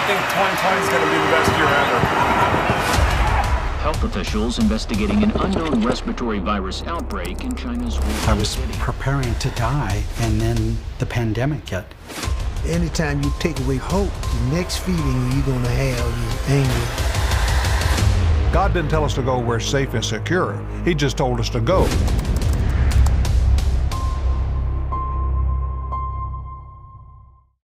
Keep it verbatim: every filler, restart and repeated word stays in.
think twenty twenty is going to be the best year ever. Health officials investigating an unknown respiratory virus outbreak in China's Wuhan I was city. preparing to die, and then the pandemic hit. Anytime you take away hope, the next feeling you're going to have is anger. God didn't tell us to go where it's safe and secure. He just told us to go.